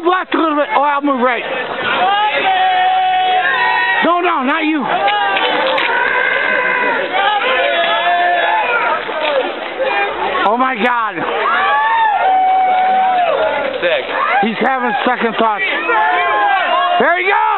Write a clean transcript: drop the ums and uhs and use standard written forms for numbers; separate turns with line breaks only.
Move left a little bit. Oh, I'll move right. No, not you. Oh my God.
Sick.
He's having second thoughts. There he goes.